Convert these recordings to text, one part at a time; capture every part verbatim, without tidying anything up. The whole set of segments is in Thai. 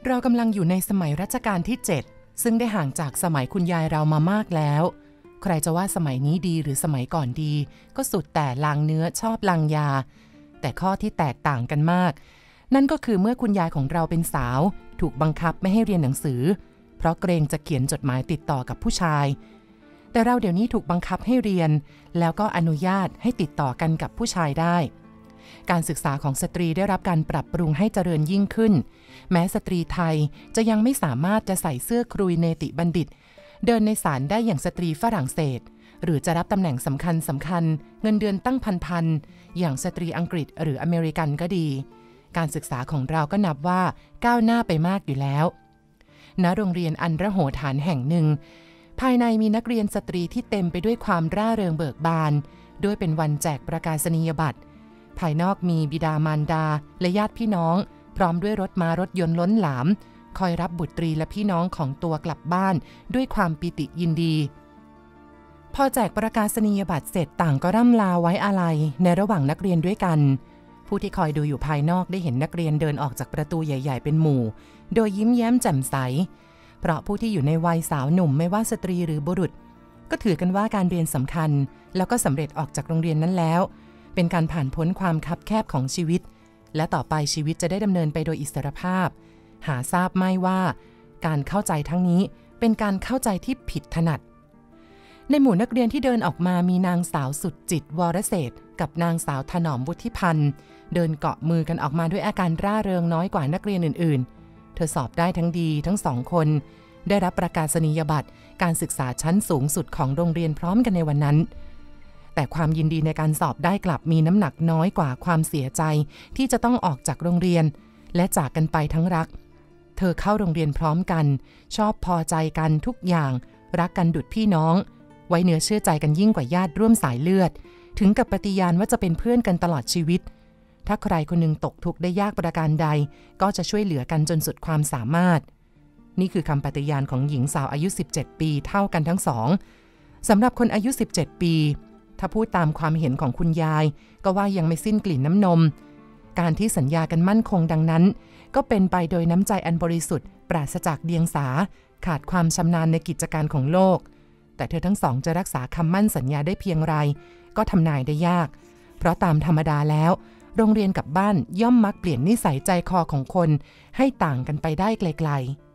เรากำลังอยู่ในสมัยรัชกาลที่เจ็ดซึ่งได้ห่างจากสมัยคุณยายเรามามากแล้วใครจะว่าสมัยนี้ดีหรือสมัยก่อนดีก็สุดแต่ลางเนื้อชอบลางยาแต่ข้อที่แตกต่างกันมากนั่นก็คือเมื่อคุณยายของเราเป็นสาวถูกบังคับไม่ให้เรียนหนังสือเพราะเกรงจะเขียนจดหมายติดต่อกับผู้ชายแต่เราเดี๋ยวนี้ถูกบังคับให้เรียนแล้วก็อนุญาตให้ติดต่อกันกับผู้ชายได้การศึกษาของสตรีได้รับการปรับปรุงให้เจริญยิ่งขึ้นแม้สตรีไทยจะยังไม่สามารถจะใส่เสื้อครุยเนติบัณฑิตเดินในศาลได้อย่างสตรีฝรั่งเศสหรือจะรับตำแหน่งสำคัญสำคัญเงินเดือนตั้งพันๆอย่างสตรีอังกฤษหรืออเมริกันก็ดีการศึกษาของเราก็นับว่าก้าวหน้าไปมากอยู่แล้วณโรงเรียนอันระโหฐานแห่งหนึ่งภายในมีนักเรียนสตรีที่เต็มไปด้วยความร่าเริงเบิกบานด้วยเป็นวันแจกประกาศนียบัตรภายนอกมีบิดามารดาและญาติพี่น้องพร้อมด้วยรถม้ารถยนต์ล้นหลามคอยรับบุตรีและพี่น้องของตัวกลับบ้านด้วยความปิติยินดีพอแจกประกาศนียบัตรเสร็จต่างก็ร่ำลาไว้อาลัยในระหว่างนักเรียนด้วยกันผู้ที่คอยดูอยู่ภายนอกได้เห็นนักเรียนเดินออกจากประตูใหญ่ๆเป็นหมู่โดยยิ้มแย้มแจ่มใสเพราะผู้ที่อยู่ในวัยสาวหนุ่มไม่ว่าสตรีหรือบุรุษก็ถือกันว่าการเรียนสำคัญแล้วก็สำเร็จออกจากโรงเรียนนั้นแล้วเป็นการผ่านพ้นความคับแคบของชีวิตและต่อไปชีวิตจะได้ดำเนินไปโดยอิสรภาพหาทราบไม่ว่าการเข้าใจทั้งนี้เป็นการเข้าใจที่ผิดถนัดในหมู่นักเรียนที่เดินออกมามีนางสาวสุดจิตวรเศรษฐ์กับนางสาวถนอมวุฒิพันธ์เดินเกาะมือกันออกมาด้วยอาการร่าเริงน้อยกว่านักเรียนอื่นๆเธอสอบได้ทั้งดีทั้งสองคนได้รับประกาศนียบัตรการศึกษาชั้นสูงสุดของโรงเรียนพร้อมกันในวันนั้นแต่ความยินดีในการสอบได้กลับมีน้ำหนักน้อยกว่าความเสียใจที่จะต้องออกจากโรงเรียนและจากกันไปทั้งรักเธอเข้าโรงเรียนพร้อมกันชอบพอใจกันทุกอย่างรักกันดุจพี่น้องไว้เนื้อเชื่อใจกันยิ่งกว่าญาติร่วมสายเลือดถึงกับปฏิญาณว่าจะเป็นเพื่อนกันตลอดชีวิตถ้าใครคนหนึ่งตกทุกข์ได้ยากประการใดก็จะช่วยเหลือกันจนสุดความสามารถนี่คือคำปฏิญาณของหญิงสาวอายุสิบเจ็ดปีเท่ากันทั้งสองสำหรับคนอายุสิบเจ็ดปีถ้าพูดตามความเห็นของคุณยายก็ว่ายังไม่สิ้นกลิ่นน้ำนมการที่สัญญากันมั่นคงดังนั้นก็เป็นไปโดยน้ำใจอันบริสุทธิ์ปราศจากเดียงสาขาดความชำนาญในกิจการของโลกแต่เธอทั้งสองจะรักษาคำมั่นสัญญาได้เพียงไรก็ทำนายได้ยากเพราะตามธรรมดาแล้วโรงเรียนกับบ้านย่อมมักเปลี่ยนนิสัยใจคอของคนให้ต่างกันไปได้ไกล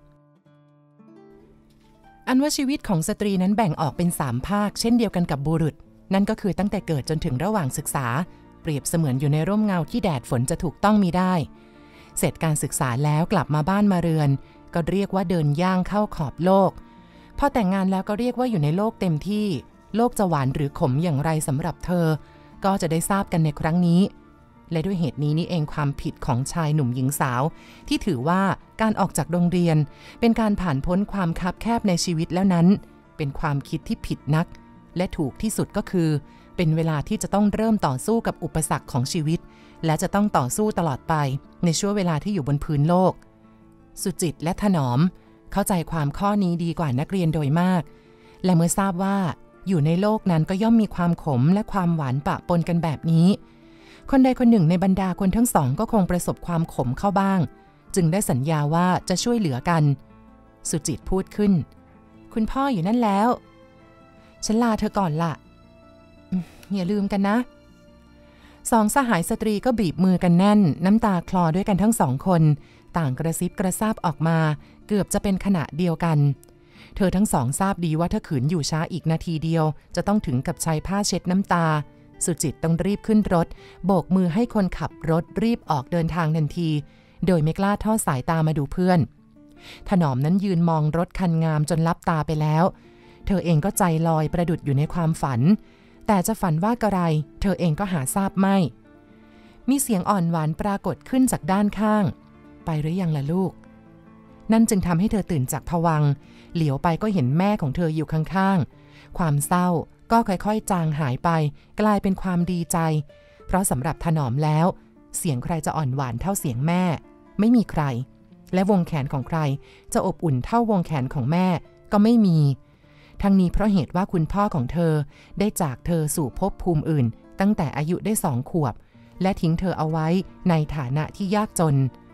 ๆอันว่าชีวิตของสตรีนั้นแบ่งออกเป็นสามภาคเช่นเดียวกันกับบุรุษนั่นก็คือตั้งแต่เกิดจนถึงระหว่างศึกษาเปรียบเสมือนอยู่ในร่มเงาที่แดดฝนจะถูกต้องมีได้เสร็จการศึกษาแล้วกลับมาบ้านมาเรือนก็เรียกว่าเดินย่างเข้าขอบโลกพอแต่งงานแล้วก็เรียกว่าอยู่ในโลกเต็มที่โลกจะหวานหรือขมอย่างไรสำหรับเธอก็จะได้ทราบกันในครั้งนี้และด้วยเหตุนี้นี่เองความผิดของชายหนุ่มหญิงสาวที่ถือว่าการออกจากโรงเรียนเป็นการผ่านพ้นความคับแคบในชีวิตแล้วนั้นเป็นความคิดที่ผิดนักและถูกที่สุดก็คือเป็นเวลาที่จะต้องเริ่มต่อสู้กับอุปสรรคของชีวิตและจะต้องต่อสู้ตลอดไปในช่วงเวลาที่อยู่บนพื้นโลกสุจิตและถนอมเข้าใจความข้อนี้ดีกว่านักเรียนโดยมากและเมื่อทราบว่าอยู่ในโลกนั้นก็ย่อมมีความขมและความหวานปะปนกันแบบนี้คนใดคนหนึ่งในบรรดาคนทั้งสองก็คงประสบความขมเข้าบ้างจึงได้สัญญาว่าจะช่วยเหลือกันสุจิตพูดขึ้นคุณพ่ออยู่นั่นแล้วฉันลาเธอก่อนละอย่าลืมกันนะสองสหายสตรีก็บีบมือกันแน่นน้ำตาคลอด้วยกันทั้งสองคนต่างกระซิบกระซาบออกมาเกือบจะเป็นขณะเดียวกันเธอทั้งสองทราบดีว่าถ้าขืนอยู่ช้าอีกนาทีเดียวจะต้องถึงกับใช้ผ้าเช็ดน้ำตาสุจิตต้องรีบขึ้นรถโบกมือให้คนขับรถรีบออกเดินทางทันทีโดยไม่กล้าทอดสายตามาดูเพื่อนถนอมนั้นยืนมองรถคันงามจนลับตาไปแล้วเธอเองก็ใจลอยประดุจอยู่ในความฝันแต่จะฝันว่ากระไรเธอเองก็หาทราบไม่มีเสียงอ่อนหวานปรากฏขึ้นจากด้านข้างไปหรือยังล่ะลูกนั่นจึงทำให้เธอตื่นจากภวังค์เหลียวไปก็เห็นแม่ของเธออยู่ข้างๆความเศร้าก็ค่อยๆจางหายไปกลายเป็นความดีใจเพราะสำหรับถนอมแล้วเสียงใครจะอ่อนหวานเท่าเสียงแม่ไม่มีใครและวงแขนของใครจะอบอุ่นเท่าวงแขนของแม่ก็ไม่มีทั้งนี้เพราะเหตุว่าคุณพ่อของเธอได้จากเธอสู่ภพภูมิอื่นตั้งแต่อายุได้สองขวบและทิ้งเธอเอาไว้ในฐานะที่ยากจน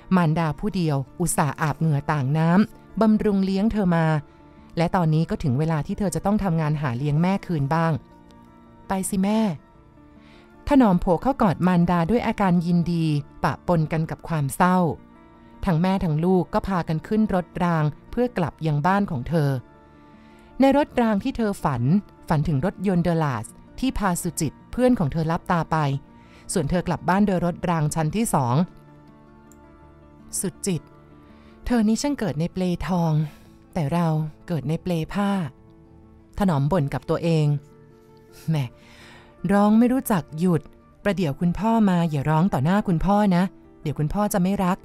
มารดาผู้เดียวอุตส่าห์อาบเหงื่อต่างน้ำบำรุงเลี้ยงเธอมาและตอนนี้ก็ถึงเวลาที่เธอจะต้องทำงานหาเลี้ยงแม่คืนบ้างไปสิแม่ถนอมโผเข้ากอดมารดาด้วยอาการยินดีปะปนกันกับความเศร้าทั้งแม่ทั้งลูกก็พากันขึ้นรถรางเพื่อกลับยังบ้านของเธอในรถรางที่เธอฝันฝันถึงรถยนต์เดลาสที่พาสุจิตเพื่อนของเธอลับตาไปส่วนเธอกลับบ้านโดยรถรางชั้นที่สองสุจิตเธอนี้ช่างเกิดในเปลทองแต่เราเกิดในเปลผ้าถนอมบ่นกับตัวเองแหม่ร้องไม่รู้จักหยุดประเดี๋ยวคุณพ่อมาอย่าร้องต่อหน้าคุณพ่อนะเดี๋ยวคุณพ่อจะไม่รัก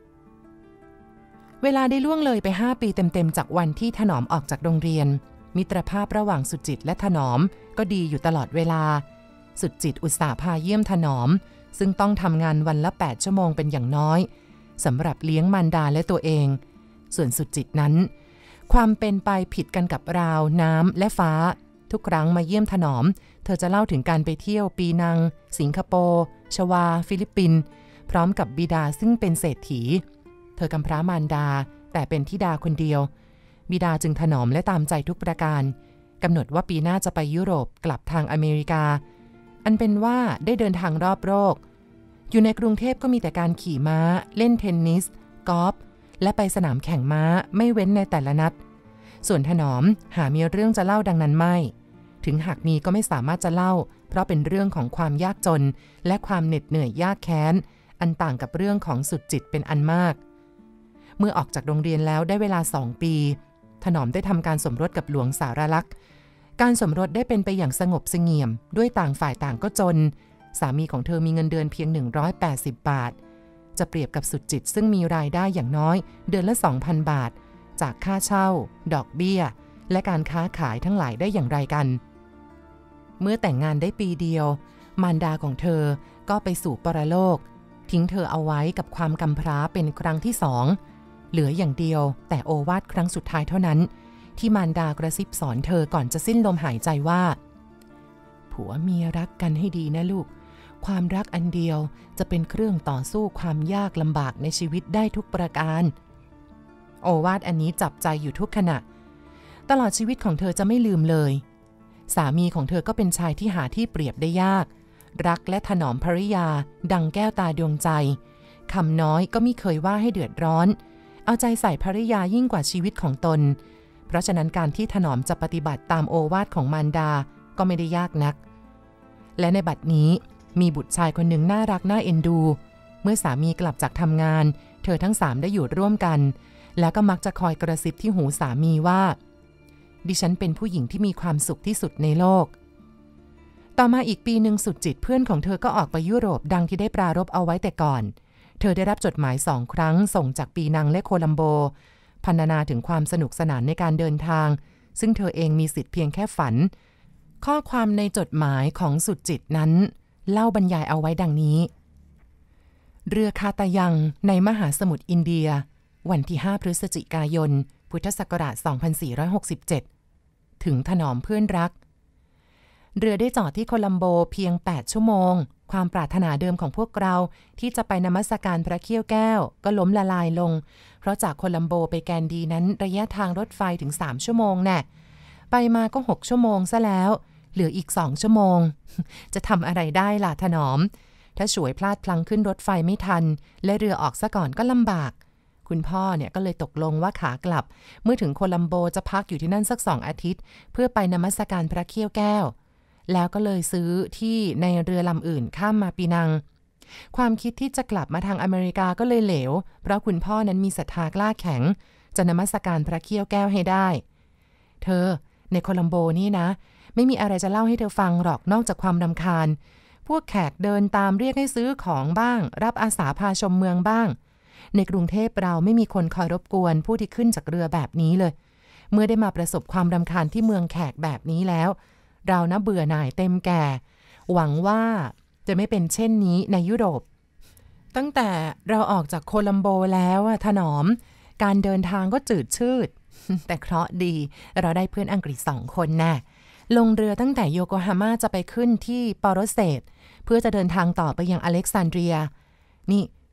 เวลาได้ล่วงเลยไปห้าปีเต็มๆจากวันที่ถนอมออกจากโรงเรียนมิตรภาพระหว่างสุจิตและถนอมก็ดีอยู่ตลอดเวลาสุจิตอุตส่าห์พาเยี่ยมถนอมซึ่งต้องทำงานวันละแปดชั่วโมงเป็นอย่างน้อยสำหรับเลี้ยงมารดาและตัวเองส่วนสุจิตนั้นความเป็นไปผิดกันกับราวน้ำและฟ้าทุกครั้งมาเยี่ยมถนอมเธอจะเล่าถึงการไปเที่ยวปีนังสิงคโปร์ชวาฟิลิปปินส์พร้อมกับบิดาซึ่งเป็นเศรษฐีเธอกำพร้ามารดาแต่เป็นธิดาคนเดียวบิดาจึงถนอมและตามใจทุกประการกำหนดว่าปีหน้าจะไปยุโรปกลับทางอเมริกาอันเป็นว่าได้เดินทางรอบโลกอยู่ในกรุงเทพก็มีแต่การขี่ม้าเล่นเทนนิสกอล์ฟและไปสนามแข่งม้าไม่เว้นในแต่ละนัดส่วนถนอมหามีเรื่องจะเล่าดังนั้นไม่ถึงหากมีก็ไม่สามารถจะเล่าเพราะเป็นเรื่องของความยากจนและความเหน็ดเหนื่อยยากแค้นอันต่างกับเรื่องของสุดจิตเป็นอันมากเมื่อออกจากโรงเรียนแล้วได้เวลาสองปีถนอมได้ทำการสมรสกับหลวงสารลักษณ์การสมรสได้เป็นไปอย่างสงบเสงี่ยมด้วยต่างฝ่ายต่างก็จนสามีของเธอมีเงินเดือนเพียงหนึ่งร้อยแปดสิบบาทจะเปรียบกับสุดจิตซึ่งมีรายได้อย่างน้อยเดือนละ สองพัน บาทจากค่าเช่าดอกเบี้ยและการค้าขายทั้งหลายได้อย่างไรกันเมื่อแต่งงานได้ปีเดียวมารดาของเธอก็ไปสู่ปรโลกทิ้งเธอเอาไว้กับความกำพร้าเป็นครั้งที่สองเหลืออย่างเดียวแต่โอวาทครั้งสุดท้ายเท่านั้นที่มารดากระซิบสอนเธอก่อนจะสิ้นลมหายใจว่าผัวเมียรักกันให้ดีนะลูกความรักอันเดียวจะเป็นเครื่องต่อสู้ความยากลำบากในชีวิตได้ทุกประการโอวาทอันนี้จับใจอยู่ทุกขณะตลอดชีวิตของเธอจะไม่ลืมเลยสามีของเธอก็เป็นชายที่หาที่เปรียบได้ยากรักและถนอมภริยาดังแก้วตาดวงใจคำน้อยก็ไม่เคยว่าให้เดือดร้อนเอาใจใส่ภริยายิ่งกว่าชีวิตของตนเพราะฉะนั้นการที่ถนอมจะปฏิบัติตามโอวาทของมารดาก็ไม่ได้ยากนักและในบัดนี้มีบุตรชายคนหนึ่งน่ารักน่าเอ็นดูเมื่อสามีกลับจากทำงานเธอทั้งสามได้อยู่ร่วมกันแล้วก็มักจะคอยกระซิบที่หูสามีว่าดิฉันเป็นผู้หญิงที่มีความสุขที่สุดในโลกต่อมาอีกปีหนึ่งสุดจิตเพื่อนของเธอก็ออกไปยุโรปดังที่ได้ปรารภเอาไว้แต่ก่อนเธอได้รับจดหมายสองครั้งส่งจากปีนังและโคลัมโบพรรณนาถึงความสนุกสนานในการเดินทางซึ่งเธอเองมีสิทธิ์เพียงแค่ฝันข้อความในจดหมายของสุดจิตนั้นเล่าบรรยายเอาไว้ดังนี้เรือคาตายังในมหาสมุทรอินเดียวันที่ห้าพฤศจิกายนพุทธศักราชสองพันสี่ร้อยหกสิบเจ็ดถึงถนอมเพื่อนรักเรือได้จอดที่โคลัมโบเพียงแปดชั่วโมงความปรารถนาเดิมของพวกเราที่จะไปนมัสการพระเขี้ยวแก้วก็ล้มละลายลงเพราะจากโคลัมโบไปแกนดีนั้นระยะทางรถไฟถึงสามชั่วโมงแน่ไปมาก็หกชั่วโมงซะแล้วเหลืออีกสองชั่วโมงจะทำอะไรได้ล่ะถนอมถ้าฉวยพลาดพลั้งขึ้นรถไฟไม่ทันและเรือออกซะก่อนก็ลำบากคุณพ่อเนี่ยก็เลยตกลงว่าขากลับเมื่อถึงโคลัมโบจะพักอยู่ที่นั่นสักสองอาทิตย์เพื่อไปนมัสการพระเขี้ยวแก้วแล้วก็เลยซื้อที่ในเรือลำอื่นข้ามมาปีนังความคิดที่จะกลับมาทางอเมริกาก็เลยเหลวเพราะคุณพ่อนั้นมีศรัทธากล้าแข็งจะนมัสการพระเขี้ยวแก้วให้ได้เธอในโคลัมโบนี่นะไม่มีอะไรจะเล่าให้เธอฟังหรอกนอกจากความรำคาญพวกแขกเดินตามเรียกให้ซื้อของบ้างรับอาสาพาชมเมืองบ้างในกรุงเทพเราไม่มีคนคอยรบกวนผู้ที่ขึ้นจากเรือแบบนี้เลยเมื่อได้มาประสบความรำคาญที่เมืองแขกแบบนี้แล้วเรานะเบื่อหน่ายเต็มแก่หวังว่าจะไม่เป็นเช่นนี้ในยุโรปตั้งแต่เราออกจากโคลัมโบแล้วถนอมการเดินทางก็จืดชืดแต่เคราะห์ดีเราได้เพื่อนอังกฤษสองคนแน่ลงเรือตั้งแต่โยโกฮาม่าจะไปขึ้นที่ปอโรเซตเพื่อจะเดินทางต่อไปยังอเล็กซานเดรียนี่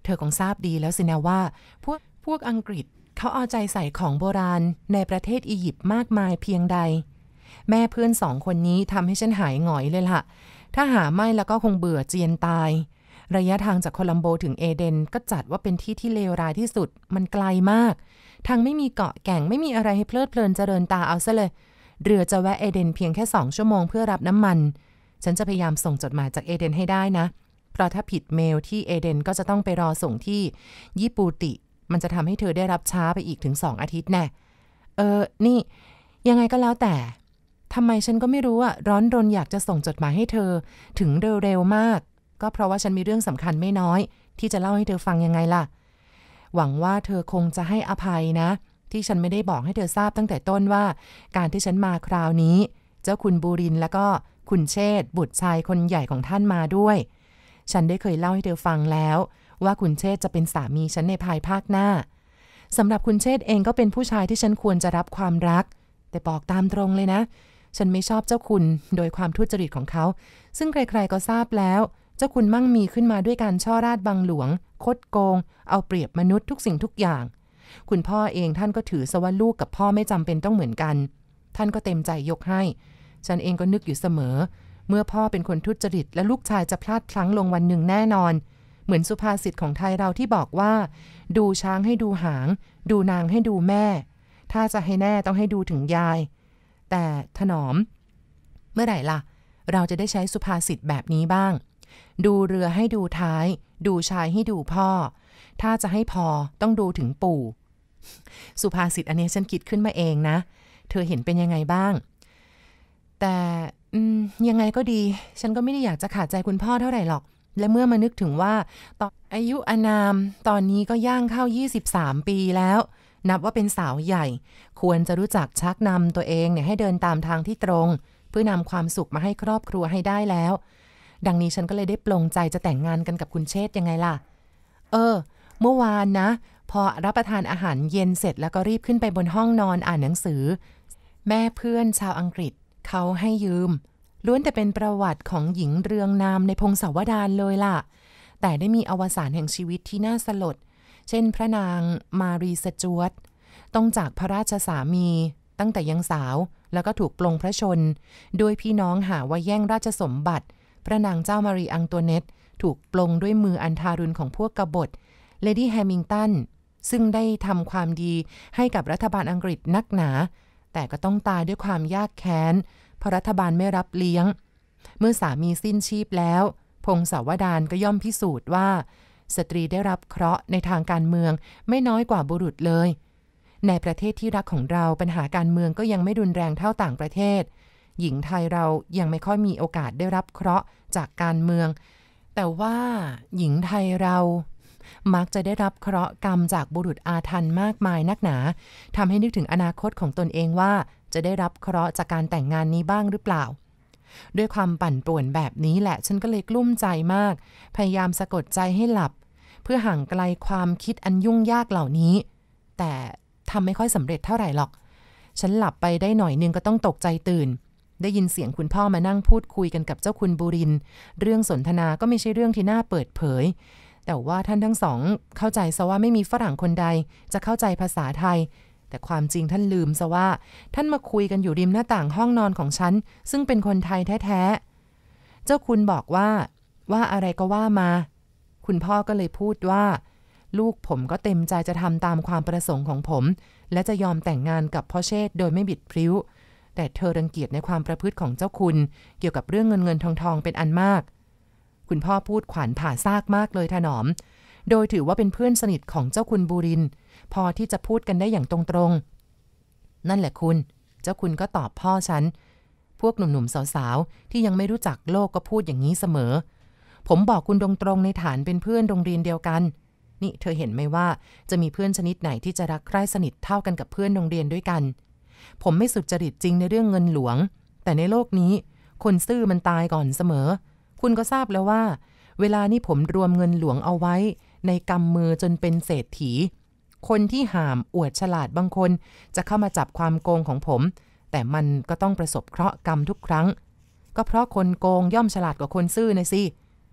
เธอคงทราบดีแล้วสินะว่าพวกพวกอังกฤษเขาเอาใจใส่ของโบราณในประเทศอียิปต์มากมายเพียงใดแม่เพื่อนสองคนนี้ทำให้ฉันหายหงอยเลยล่ะถ้าหาไม่แล้วก็คงเบื่อเจียนตายระยะทางจากโคลัมโบถึงเอเดนก็จัดว่าเป็นที่ที่เลวร้ายที่สุดมันไกลมากทางไม่มีเกาะแก่งไม่มีอะไรให้เพลิดเพลินเจริญตาเอาซะเลยเรือจะแวะเอเดนเพียงแค่สองชั่วโมงเพื่อรับน้ำมันฉันจะพยายามส่งจดหมายจากเอเดนให้ได้นะเพราะถ้าผิดเมลที่เอเดนก็จะต้องไปรอส่งที่ยิปูติมันจะทำให้เธอได้รับช้าไปอีกถึงสองอาทิตย์แน่เออนี่ยังไงก็แล้วแต่ทำไมฉันก็ไม่รู้อะร้อนรนอยากจะส่งจดหมายให้เธอถึงเร็วๆมากก็เพราะว่าฉันมีเรื่องสำคัญไม่น้อยที่จะเล่าให้เธอฟังยังไงล่ะหวังว่าเธอคงจะให้อภัยนะที่ฉันไม่ได้บอกให้เธอทราบตั้งแต่ต้นว่าการที่ฉันมาคราวนี้เจ้าคุณบูรินทร์แล้วก็คุณเชษฐ์บุตรชายคนใหญ่ของท่านมาด้วยฉันได้เคยเล่าให้เธอฟังแล้วว่าคุณเชษฐ์จะเป็นสามีฉันในภายภาคหน้าสำหรับคุณเชษฐ์เองก็เป็นผู้ชายที่ฉันควรจะรับความรักแต่บอกตามตรงเลยนะฉันไม่ชอบเจ้าคุณโดยความทุจริตของเขาซึ่งใครๆก็ทราบแล้วเจ้าคุณมั่งมีขึ้นมาด้วยการช่อราชบังหลวงคดโกงเอาเปรียบมนุษย์ทุกสิ่งทุกอย่างคุณพ่อเองท่านก็ถือซะว่าลูกกับพ่อไม่จำเป็นต้องเหมือนกันท่านก็เต็มใจยกให้ฉันเองก็นึกอยู่เสมอเมื่อพ่อเป็นคนทุจริตและลูกชายจะพลาดพลั้งลงวันหนึ่งแน่นอนเหมือนสุภาษิตของไทยเราที่บอกว่าดูช้างให้ดูหางดูนางให้ดูแม่ถ้าจะให้แน่ต้องให้ดูถึงยายแต่ถนอมเมื่อไหร่ล่ะเราจะได้ใช้สุภาษิตแบบนี้บ้างดูเรือให้ดูท้ายดูชายให้ดูพ่อถ้าจะให้พอต้องดูถึงปู่สุภาษิตอันนี้ฉันคิดขึ้นมาเองนะเธอเห็นเป็นยังไงบ้างแต่ยังไงก็ดีฉันก็ไม่ได้อยากจะขาดใจคุณพ่อเท่าไหร่หรอกและเมื่อมานึกถึงว่าตอนอายุอานามตอนนี้ก็ย่างเข้ายี่สิบสามปีแล้วนับว่าเป็นสาวใหญ่ควรจะรู้จักชักนำตัวเองเนี่ยให้เดินตามทางที่ตรงเพื่อนำความสุขมาให้ครอบครัวให้ได้แล้วดังนี้ฉันก็เลยได้ปลงใจจะแต่งงานกันกับคุณเชษฐ์ยังไงล่ะเออเมื่อวานนะพอรับประทานอาหารเย็นเสร็จแล้วก็รีบขึ้นไปบนห้องนอนอ่านหนังสือแม่เพื่อนชาวอังกฤษเขาให้ยืมล้วนแต่เป็นประวัติของหญิงเรืองนามในพงศาวดารเลยล่ะแต่ได้มีอวสานแห่งชีวิตที่น่าสลดเช่นพระนางมารีสจ๊วตต้องจากพระราชสามีตั้งแต่ยังสาวแล้วก็ถูกปลงพระชนโดยพี่น้องหาว่าแย่งราชสมบัติพระนางเจ้ามารีอังตัวเนตถูกปลงด้วยมืออันทารุณของพวกกบฏเลดี้แฮมิงตันซึ่งได้ทำความดีให้กับรัฐบาลอังกฤษนักหนาแต่ก็ต้องตายด้วยความยากแค้นเพราะรัฐบาลไม่รับเลี้ยงเมื่อสามีสิ้นชีพแล้วพงศาวดารก็ย่อมพิสูจน์ว่าสตรีได้รับเคราะห์ในทางการเมืองไม่น้อยกว่าบุรุษเลยในประเทศที่รักของเราปัญหาการเมืองก็ยังไม่รุนแรงเท่าต่างประเทศหญิงไทยเรายังไม่ค่อยมีโอกาสได้รับเคราะห์จากการเมืองแต่ว่าหญิงไทยเรามักจะได้รับเคราะห์กรรมจากบุรุษอาถรรพ์มากมายนักหนาทำให้นึกถึงอนาคตของตนเองว่าจะได้รับเคราะห์จากการแต่งงานนี้บ้างหรือเปล่าด้วยความปั่นป่วนแบบนี้แหละฉันก็เลยกลุ้มใจมากพยายามสะกดใจให้หลับเพื่อห่างไกลความคิดอันยุ่งยากเหล่านี้แต่ทำไม่ค่อยสำเร็จเท่าไหร่หรอกฉันหลับไปได้หน่อยนึงก็ต้องตกใจตื่นได้ยินเสียงคุณพ่อมานั่งพูดคุยกันกับเจ้าคุณบูรินทร์เรื่องสนทนาก็ไม่ใช่เรื่องที่น่าเปิดเผยแต่ว่าท่านทั้งสองเข้าใจซะว่าไม่มีฝรั่งคนใดจะเข้าใจภาษาไทยแต่ความจริงท่านลืมซะว่าท่านมาคุยกันอยู่ริมหน้าต่างห้องนอนของฉันซึ่งเป็นคนไทยแท้ๆเจ้าคุณบอกว่าว่าอะไรก็ว่ามาคุณพ่อก็เลยพูดว่าลูกผมก็เต็มใจจะทำตามความประสงค์ของผมและจะยอมแต่งงานกับพ่อเชษฐ์โดยไม่บิดพริ้วแต่เธอรังเกียจในความประพฤติของเจ้าคุณเกี่ยวกับเรื่องเงินเงินทองทองเป็นอันมากคุณพ่อพูดขวานผ่าซากมากเลยถนอมโดยถือว่าเป็นเพื่อนสนิทของเจ้าคุณบูรินทร์พอที่จะพูดกันได้อย่างตรงๆนั่นแหละคุณเจ้าคุณก็ตอบพ่อฉันพวกหนุ่มๆสาวๆที่ยังไม่รู้จักโลกก็พูดอย่างนี้เสมอผมบอกคุณตรงๆในฐานเป็นเพื่อนโรงเรียนเดียวกันนี่เธอเห็นไหมว่าจะมีเพื่อนชนิดไหนที่จะรักใคร่สนิทเท่ากันกับเพื่อนโรงเรียนด้วยกันผมไม่สุจริตจริงในเรื่องเงินหลวงแต่ในโลกนี้คนซื่อมันตายก่อนเสมอคุณก็ทราบแล้วว่าเวลานี้ผมรวมเงินหลวงเอาไว้ในกำมือจนเป็นเศรษฐีคนที่หามอวดฉลาดบางคนจะเข้ามาจับความโกงของผมแต่มันก็ต้องประสบเคราะห์กรรมทุกครั้งก็เพราะคนโกงย่อมฉลาดกว่าคนซื่อนะสิค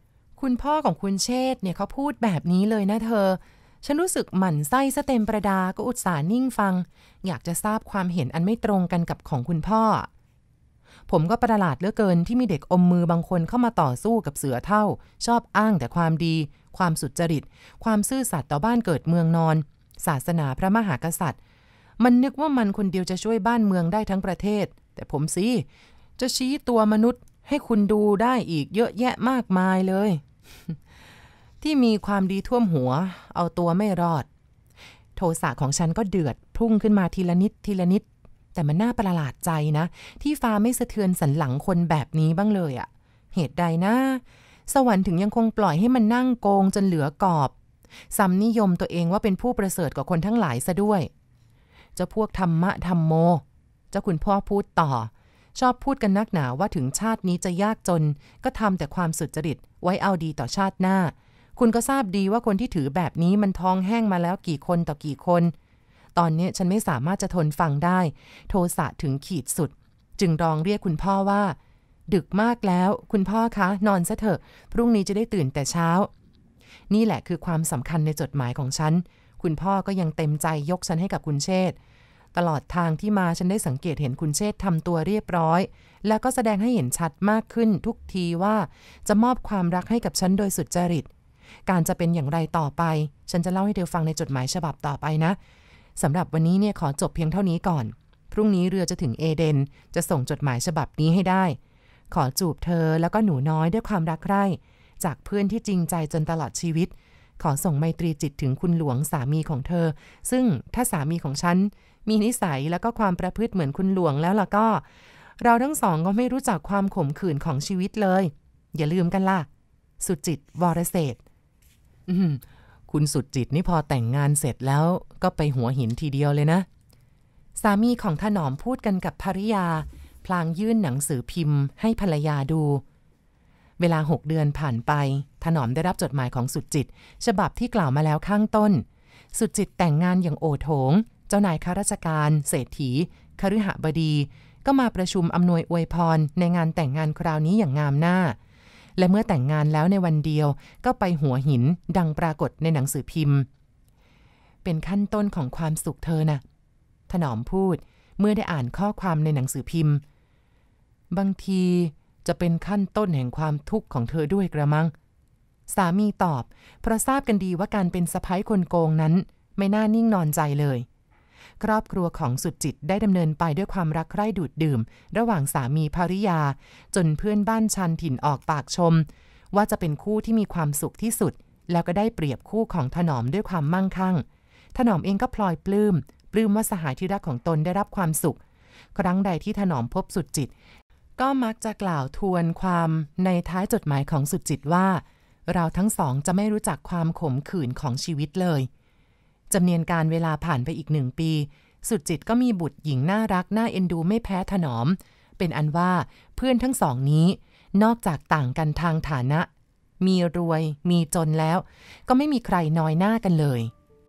คุณพ่อของคุณเชษฐ์เนี่ยเขาพูดแบบนี้เลยนะเธอฉันรู้สึกหมั่นไส้ซะเต็มประดาก็อุตส่าห์นิ่งฟังอยากจะทราบความเห็นอันไม่ตรงกันกับของคุณพ่อผมก็ประหลาดเหลือเกินที่มีเด็กอมมือบางคนเข้ามาต่อสู้กับเสือเฒ่าชอบอ้างแต่ความดีความสุจริตความซื่อสัตย์ต่อบ้านเกิดเมืองนอนศาสนาพระมหากษัตริย์มันนึกว่ามันคนเดียวจะช่วยบ้านเมืองได้ทั้งประเทศแต่ผมสิจะชี้ตัวมนุษย์ให้คุณดูได้อีกเยอะแยะมากมายเลย ที่มีความดีท่วมหัวเอาตัวไม่รอดโทสะของฉันก็เดือดพุ่งขึ้นมาทีละนิดทีละนิดแต่มันน่าประหลาดใจนะที่ฟ้าไม่สะเทือนสันหลังคนแบบนี้บ้างเลยอะเหตุใดนะสวรรค์ถึงยังคงปล่อยให้มันนั่งโกงจนเหลือกอบซ้ำนิยมตัวเองว่าเป็นผู้ประเสริฐกว่าคนทั้งหลายซะด้วยเจ้าพวกธรรมะธรรมโมเจ้าคุณพ่อพูดต่อชอบพูดกันนักหนาว่าถึงชาตินี้จะยากจนก็ทำแต่ความสุจริตไว้เอาดีต่อชาติหน้าคุณก็ทราบดีว่าคนที่ถือแบบนี้มันท้องแห้งมาแล้วกี่คนต่อกี่คนตอนนี้ฉันไม่สามารถจะทนฟังได้โทสะถึงขีดสุดจึงร้องเรียกคุณพ่อว่าดึกมากแล้วคุณพ่อคะนอนซะเถอะพรุ่งนี้จะได้ตื่นแต่เช้านี่แหละคือความสำคัญในจดหมายของฉันคุณพ่อก็ยังเต็มใจยกฉันให้กับคุณเชษฐ์ตลอดทางที่มาฉันได้สังเกตเห็นคุณเชษฐ์ทำตัวเรียบร้อยแล้วก็แสดงให้เห็นชัดมากขึ้นทุกทีว่าจะมอบความรักให้กับฉันโดยสุจริตการจะเป็นอย่างไรต่อไปฉันจะเล่าให้เธอฟังในจดหมายฉบับต่อไปนะสำหรับวันนี้เนี่ยขอจบเพียงเท่านี้ก่อนพรุ่งนี้เรือจะถึงเอเดนจะส่งจดหมายฉบับนี้ให้ได้ขอจูบเธอแล้วก็หนูน้อยด้วยความรักใคร่จากเพื่อนที่จริงใจจนตลอดชีวิตขอส่งไมตรีจิตถึงคุณหลวงสามีของเธอซึ่งถ้าสามีของฉันมีนิสัยแล้วก็ความประพฤติเหมือนคุณหลวงแล้วล่ะก็เราทั้งสองก็ไม่รู้จักความขมขื่นของชีวิตเลยอย่าลืมกันล่ะสุจิตวรเศรษฐ์คุณสุจิตนี่พอแต่งงานเสร็จแล้วก็ไปหัวหินทีเดียวเลยนะสามีของถนอมพูดกันกับภริยาพลางยื่นหนังสือพิมพ์ให้ภรรยาดูเวลาหกเดือนผ่านไปถนอมได้รับจดหมายของสุจิตฉบับที่กล่าวมาแล้วข้างต้นสุจิตแต่งงานอย่างโอโถงเจ้านายข้าราชการเศรษฐีคฤหบดีก็มาประชุมอำนวยอวยพรในงานแต่งงานคราวนี้อย่างงามหน้าและเมื่อแต่งงานแล้วในวันเดียวก็ไปหัวหินดังปรากฏในหนังสือพิมพ์เป็นขั้นต้นของความสุขเธอนะถนอมพูดเมื่อได้อ่านข้อความในหนังสือพิมพ์บางทีจะเป็นขั้นต้นแห่งความทุกข์ของเธอด้วยกระมังสามีตอบเพราะทราบกันดีว่าการเป็นสะใภ้คนโกงนั้นไม่น่านิ่งนอนใจเลยครอบครัวของสุจิตได้ดำเนินไปด้วยความรักใคร่ดูดดื่มระหว่างสามีภริยาจนเพื่อนบ้านชันถิ่นออกปากชมว่าจะเป็นคู่ที่มีความสุขที่สุดแล้วก็ได้เปรียบคู่ของถนอมด้วยความมั่งคั่งถนอมเองก็พลอยปลื้มปลื้มว่าสหายที่รักของตนได้รับความสุขครั้งใดที่ถนอมพบสุจิตก็มักจะกล่าวทวนความในท้ายจดหมายของสุจิตว่าเราทั้งสองจะไม่รู้จักความขมขื่นของชีวิตเลยจำเนียนการเวลาผ่านไปอีกหนึ่งปีสุจิตก็มีบุตรหญิงน่ารักน่าเอ็นดูไม่แพ้ถนอมเป็นอันว่าเพื่อนทั้งสองนี้นอกจากต่างกันทางฐานะมีรวยมีจนแล้วก็ไม่มีใครน้อยหน้ากันเลย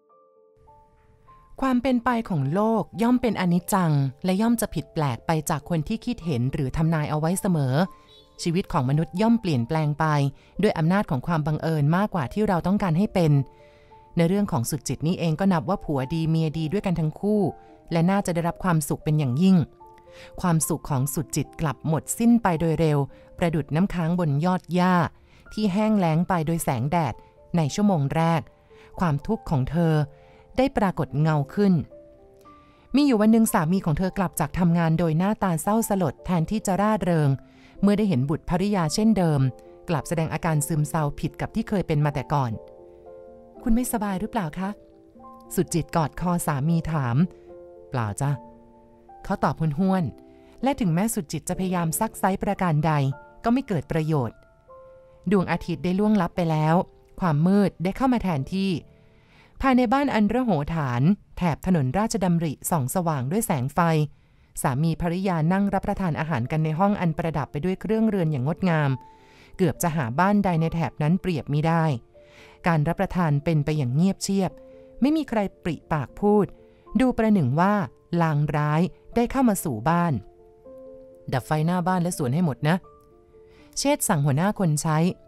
ความเป็นไปของโลกย่อมเป็นอนิจจังและย่อมจะผิดแปลกไปจากคนที่คิดเห็นหรือทำนายเอาไว้เสมอชีวิตของมนุษย์ย่อมเปลี่ยนแปลงไปด้วยอำนาจของความบังเอิญมากกว่าที่เราต้องการให้เป็นในเรื่องของสุจิตนี่เองก็นับว่าผัวดีเมียดีด้วยกันทั้งคู่และน่าจะได้รับความสุขเป็นอย่างยิ่งความสุขของสุจิตกลับหมดสิ้นไปโดยเร็วประดุจน้ำค้างบนยอดหญ้าที่แห้งแล้งไปโดยแสงแดดในชั่วโมงแรกความทุกข์ของเธอได้ปรากฏเงาขึ้นมีอยู่วันหนึ่งสามีของเธอกลับจากทำงานโดยหน้าตาเศร้าสลดแทนที่จะร่าเริงเมื่อได้เห็นบุตรภริยาเช่นเดิมกลับแสดงอาการซึมเศร้าผิดกับที่เคยเป็นมาแต่ก่อนคุณไม่สบายหรือเปล่าคะสุจิตกอดคอสามีถามเปล่าจ้ะเขาตอบห้วนๆและถึงแม้สุจิตจะพยายามซักไซ้ประการใดก็ไม่เกิดประโยชน์ดวงอาทิตย์ได้ล่วงลับไปแล้วความมืดได้เข้ามาแทนที่ภายในบ้านอันระโหฐานแถบถนนราชดำริส่องสว่างด้วยแสงไฟสามีภริยานั่งรับประทานอาหารกันในห้องอันประดับไปด้วยเครื่องเรือนอย่างงดงามเกือบจะหาบ้านใดในแถบนั้นเปรียบมิได้การรับประทานเป็นไปอย่างเงียบเชียบไม่มีใครปริปากพูดดูประหนึ่งว่าลางร้ายได้เข้ามาสู่บ้านดับไฟหน้าบ้านและสวนให้หมดนะเชษฐ์สั่งหัวหน้าคนใช้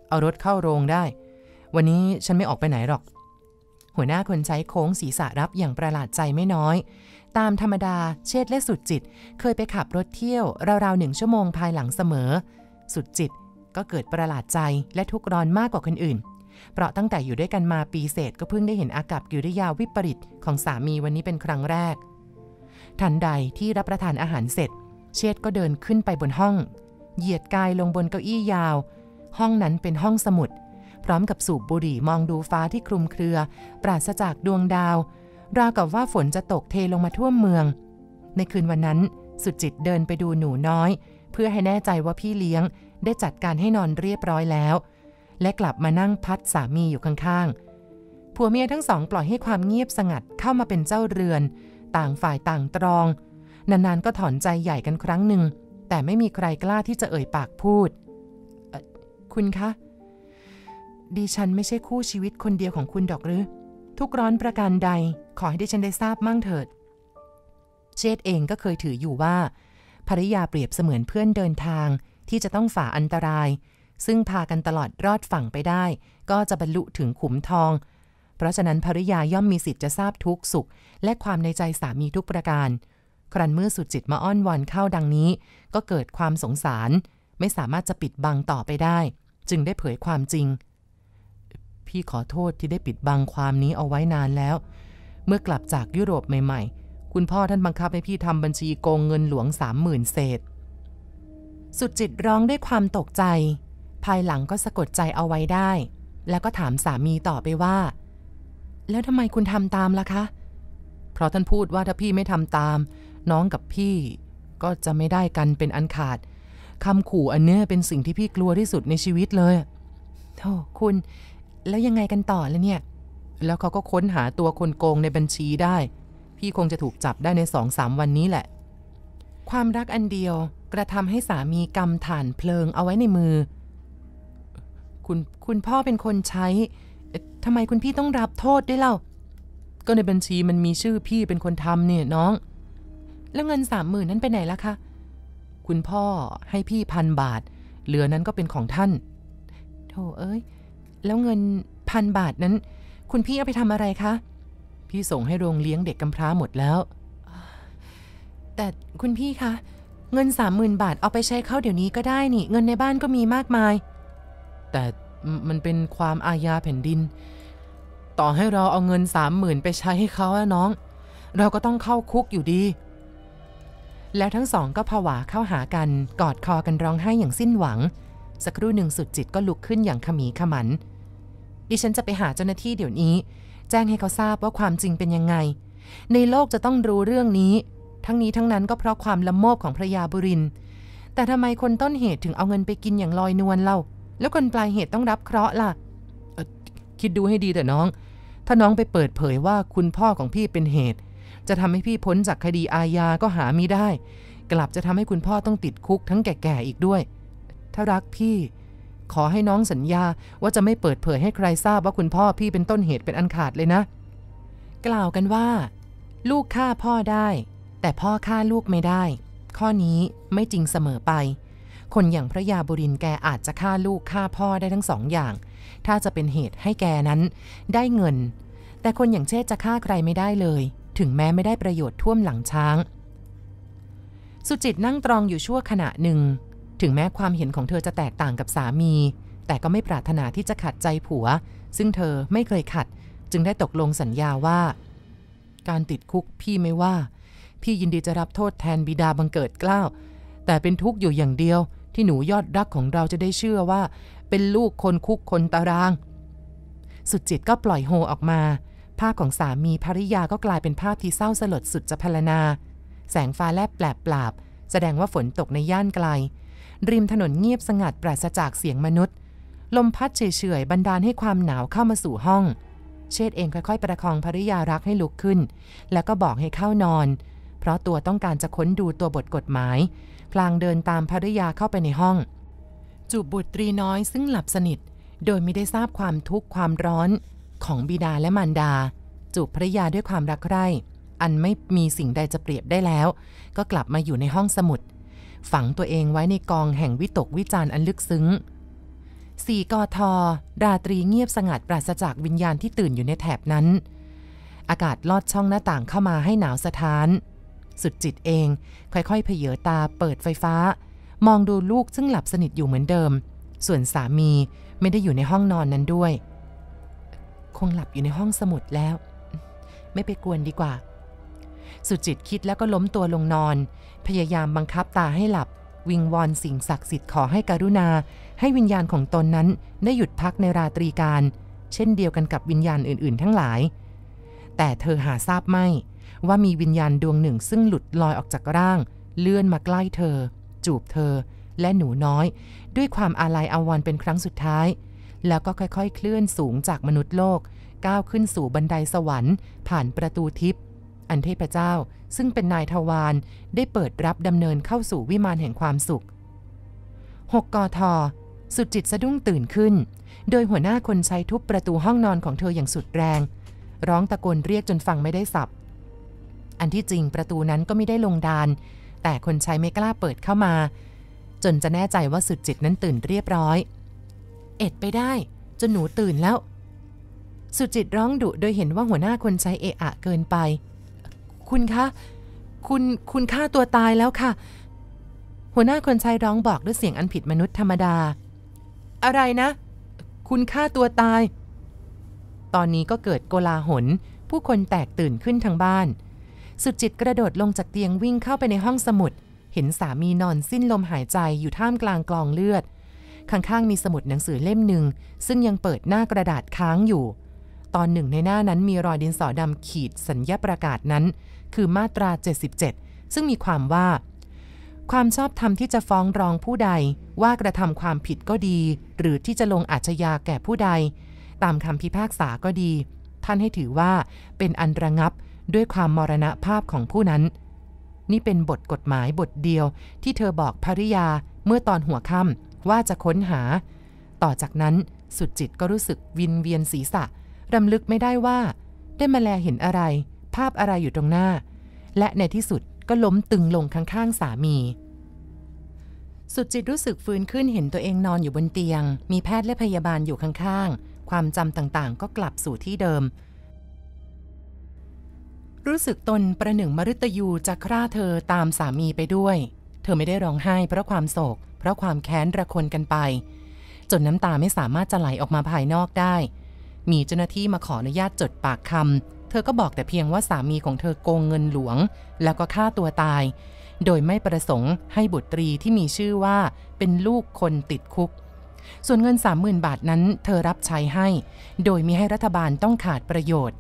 เอารถเข้าโรงได้วันนี้ฉันไม่ออกไปไหนหรอกหัวหน้าคนใช้โค้งศีรษะรับอย่างประหลาดใจไม่น้อยตามธรรมดาเชษฐ์และสุดจิตเคยไปขับรถเที่ยวราวๆหนึ่งชั่วโมงภายหลังเสมอสุดจิตก็เกิดประหลาดใจและทุกข์ร้อนมากกว่าคนอื่นเพราะตั้งแต่อยู่ด้วยกันมาปีเศษก็เพิ่งได้เห็นอากัปกิริยาวิปริตของสามีวันนี้เป็นครั้งแรกทันใดที่รับประทานอาหารเสร็จเชษฐ์ก็เดินขึ้นไปบนห้องเหยียดกายลงบนเก้าอี้ยาวห้องนั้นเป็นห้องสมุดพร้อมกับสูบบุหรี่มองดูฟ้าที่คลุมเครือปราศจากดวงดาวราวกับว่าฝนจะตกเทลงมาท่วมเมืองในคืนวันนั้นสุจิตเดินไปดูหนูน้อยเพื่อให้แน่ใจว่าพี่เลี้ยงได้จัดการให้นอนเรียบร้อยแล้วและกลับมานั่งพัดสามีอยู่ข้างๆผัวเมียทั้งสองปล่อยให้ความเงียบสงัดเข้ามาเป็นเจ้าเรือนต่างฝ่ายต่างตรองนานๆก็ถอนใจใหญ่กันครั้งหนึ่งแต่ไม่มีใครกล้าที่จะเอ่ยปากพูดคุณคะดิฉันไม่ใช่คู่ชีวิตคนเดียวของคุณดอกหรือทุกร้อนประการใดขอให้ดิฉันได้ทราบมั่งเถิดเชษฐ์เองก็เคยถืออยู่ว่าภริยาเปรียบเสมือนเพื่อนเดินทางที่จะต้องฝ่าอันตรายซึ่งพากันตลอดรอดฝั่งไปได้ก็จะบรรลุถึงขุมทองเพราะฉะนั้นภริยาย่อมมีสิทธิ์จะทราบทุกสุขและความในใจสามีทุกประการครั้นเมื่อสุดจิตมาอ้อนวอนเข้าดังนี้ก็เกิดความสงสารไม่สามารถจะปิดบังต่อไปได้จึงได้เผยความจริงพี่ขอโทษที่ได้ปิดบังความนี้เอาไว้นานแล้วเมื่อกลับจากยุโรปใหม่ๆคุณพ่อท่านบังคับให้พี่ทำบัญชีโกงเงินหลวงสามหมื่นเศษสุดจิตร้องด้วยความตกใจภายหลังก็สะกดใจเอาไว้ได้แล้วก็ถามสามีต่อไปว่าแล้วทำไมคุณทำตามล่ะคะเพราะท่านพูดว่าถ้าพี่ไม่ทำตามน้องกับพี่ก็จะไม่ได้กันเป็นอันขาดคำขู่อันเนี้ยเป็นสิ่งที่พี่กลัวที่สุดในชีวิตเลยโธ่คุณแล้วยังไงกันต่อแล้วเนี่ยแล้วเขาก็ค้นหาตัวคนโกงในบัญชีได้พี่คงจะถูกจับได้ใน สองสาม วันนี้แหละความรักอันเดียวกระทำให้สามีกำถ่านเพลิงเอาไว้ในมือคุณคุณพ่อเป็นคนใช้ทำไมคุณพี่ต้องรับโทษด้วยเล่าก็ในบัญชีมันมีชื่อพี่เป็นคนทำเนี่ยน้องแล้วเงินสามหมื่นนั้นไปไหนล่ะคะคุณพ่อให้พี่พันบาทเหลือนั้นก็เป็นของท่านโธ่เอ้ยแล้วเงินพันบาทนั้นคุณพี่เอาไปทำอะไรคะพี่ส่งให้โรงเลี้ยงเด็กกำพร้าหมดแล้วแต่คุณพี่คะเงินสามหมื่นบาทเอาไปใช้เข้าเดี๋ยวนี้ก็ได้นี่เงินในบ้านก็มีมากมายแต่มันเป็นความอาญาแผ่นดินต่อให้เราเอาเงินสามหมื่นไปใช้ให้เขาอะน้องเราก็ต้องเข้าคุกอยู่ดีแล้วทั้งสองก็ผวาเข้าหากันกอดคอกันร้องไห้อย่างสิ้นหวังสักครู่หนึ่งสุดจิตก็ลุกขึ้นอย่างขมีขมันดิฉันจะไปหาเจ้าหน้าที่เดี๋ยวนี้แจ้งให้เขาทราบว่าความจริงเป็นยังไงในโลกจะต้องรู้เรื่องนี้ทั้งนี้ทั้งนั้นก็เพราะความละโมบของพระยาบุรินทร์แต่ทำไมคนต้นเหตุถึงเอาเงินไปกินอย่างลอยนวลเล่าแล้วคนปลายเหตุต้องรับเคราะห์ล่ะคิดดูให้ดีแต่น้องถ้าน้องไปเปิดเผยว่าคุณพ่อของพี่เป็นเหตุจะทำให้พี่พ้นจากคดีอาญาก็หามิได้กลับจะทำให้คุณพ่อต้องติดคุกทั้งแก่ๆอีกด้วยถ้ารักพี่ขอให้น้องสัญญาว่าจะไม่เปิดเผยให้ใครทราบว่าคุณพ่อพี่เป็นต้นเหตุเป็นอันขาดเลยนะกล่าวกันว่าลูกฆ่าพ่อได้แต่พ่อฆ่าลูกไม่ได้ข้อนี้ไม่จริงเสมอไปคนอย่างพระยาบุรินทร์แกอาจจะฆ่าลูกฆ่าพ่อได้ทั้งสองอย่างถ้าจะเป็นเหตุให้แกนั้นได้เงินแต่คนอย่างเชษจะฆ่าใครไม่ได้เลยถึงแม้ไม่ได้ประโยชน์ท่วมหลังช้างสุจิตนั่งตรองอยู่ชั่วขณะหนึ่งถึงแม้ความเห็นของเธอจะแตกต่างกับสามีแต่ก็ไม่ปรารถนาที่จะขัดใจผัวซึ่งเธอไม่เคยขัดจึงได้ตกลงสัญญาว่าการติดคุกพี่ไม่ว่าพี่ยินดีจะรับโทษแทนบิดาบังเกิดเกล้าแต่เป็นทุกข์อยู่อย่างเดียวที่หนูยอดรักของเราจะได้เชื่อว่าเป็นลูกคนคุกคนตารางสุจิตก็ปล่อยโฮออกมาภาพของสามีภริยาก็กลายเป็นภาพที่เศร้าสลดสุดจะพรรณนาแสงฟ้าแลบแปลบปราบแสดงว่าฝนตกในย่านไกลริมถนนเงียบสงัดปราศจากเสียงมนุษย์ลมพัดเฉยๆบันดาลให้ความหนาวเข้ามาสู่ห้องเชษเองค่อยๆประคองภริยารักให้ลุกขึ้นแล้วก็บอกให้เข้านอนเพราะตัวต้องการจะค้นดูตัวบทกฎหมายพลางเดินตามภริยาเข้าไปในห้องจูบบุตรีน้อยซึ่งหลับสนิทโดยไม่ได้ทราบความทุกข์ความร้อนของบิดาและมารดาจูบภริยาด้วยความรักใคร่อันไม่มีสิ่งใดจะเปรียบได้แล้วก็กลับมาอยู่ในห้องสมุดฝังตัวเองไว้ในกองแห่งวิตกวิจารณ์อันลึกซึ้งสี่กทราตรีเงียบสงัดปราศจากวิญญาณที่ตื่นอยู่ในแถบนั้นอากาศลอดช่องหน้าต่างเข้ามาให้หนาวสะท้านสุดจิตเองค่อยๆเผยตาเปิดไฟฟ้ามองดูลูกซึ่งหลับสนิทอยู่เหมือนเดิมส่วนสามีไม่ได้อยู่ในห้องนอนนั้นด้วยคงหลับอยู่ในห้องสมุดแล้วไม่ไปกวนดีกว่าสุจิตคิดแล้วก็ล้มตัวลงนอนพยายามบังคับตาให้หลับวิงวอนสิ่งศักดิ์สิทธิ์ขอให้กรุณาให้วิญญาณของตนนั้นได้หยุดพักในราตรีการเช่นเดียวกันกับวิญญาณอื่นๆทั้งหลายแต่เธอหาทราบไม่ว่ามีวิญญาณดวงหนึ่งซึ่งหลุดลอยออกจากร่างเลื่อนมาใกล้เธอจูบเธอและหนูน้อยด้วยความอาลัยอาวรณ์เป็นครั้งสุดท้ายแล้วก็ค่อยๆเคลื่อนสูงจากมนุษย์โลกก้าวขึ้นสู่บันไดสวรรค์ผ่านประตูทิพย์อันเทพเจ้าซึ่งเป็นนายทวารได้เปิดรับดำเนินเข้าสู่วิมานแห่งความสุขหกกทสุดจิตสะดุ้งตื่นขึ้นโดยหัวหน้าคนใช้ทุบประตูห้องนอนของเธออย่างสุดแรงร้องตะโกนเรียกจนฟังไม่ได้สับอันที่จริงประตูนั้นก็ไม่ได้ลงดานแต่คนใช้ไม่กล้าเปิดเข้ามาจนจะแน่ใจว่าสุดจิตนั้นตื่นเรียบร้อยเอ็ดไปได้จนหนูตื่นแล้วสุจิตร้องดุโดยเห็นว่าหัวหน้าคนใช้เอะอะเกินไปคุณคะคุณคุณฆ่าตัวตายแล้วค่ะหัวหน้าคนใช้ร้องบอกด้วยเสียงอันผิดมนุษย์ธรรมดาอะไรนะคุณฆ่าตัวตายตอนนี้ก็เกิดโกลาหลผู้คนแตกตื่นขึ้นทั้งบ้านสุจิตกระโดดลงจากเตียงวิ่งเข้าไปในห้องสมุดเห็นสามีนอนสิ้นลมหายใจอยู่ท่ามกลางกลองเลือดข้างๆมีสมุดหนังสือเล่มหนึ่งซึ่งยังเปิดหน้ากระดาษค้างอยู่ตอนหนึ่งในหน้านั้นมีรอยดินสอดำขีดสัญญาประกาศนั้นคือมาตราเจ็ดสิบเจ็ดซึ่งมีความว่าความชอบธรรมที่จะฟ้องร้องผู้ใดว่ากระทำความผิดก็ดีหรือที่จะลงอาชญาแก่ผู้ใดตามคำพิพากษาก็ดีท่านให้ถือว่าเป็นอันระงับด้วยความมรณภาพของผู้นั้นนี่เป็นบทกฎหมายบทเดียวที่เธอบอกภริยาเมื่อตอนหัวค่ำว่าจะค้นหาต่อจากนั้นสุดจิตก็รู้สึกวินเวียนศีรษะรำลึกไม่ได้ว่าได้มาแลเห็นอะไรภาพอะไรอยู่ตรงหน้าและในที่สุดก็ล้มตึงลงข้างๆสามีสุดจิตรู้สึกฟื้นขึ้นเห็นตัวเองนอนอยู่บนเตียงมีแพทย์และพยาบาลอยู่ข้างๆความจำต่างๆก็กลับสู่ที่เดิมรู้สึกตนประหนึ่งมฤตยูจะฆ่าเธอตามสามีไปด้วยเธอไม่ได้ร้องไห้เพราะความโศกเพราะความแค้นระคนกันไปจนน้ำตาไม่สามารถจะไหลออกมาภายนอกได้มีเจ้าหน้าที่มาขออนุญาตจดปากคำเธอก็บอกแต่เพียงว่าสามีของเธอโกงเงินหลวงแล้วก็ฆ่าตัวตายโดยไม่ประสงค์ให้บุตรีที่มีชื่อว่าเป็นลูกคนติดคุกส่วนเงิน สามหมื่น บาทนั้นเธอรับใช้ให้โดยมิให้รัฐบาลต้องขาดประโยชน์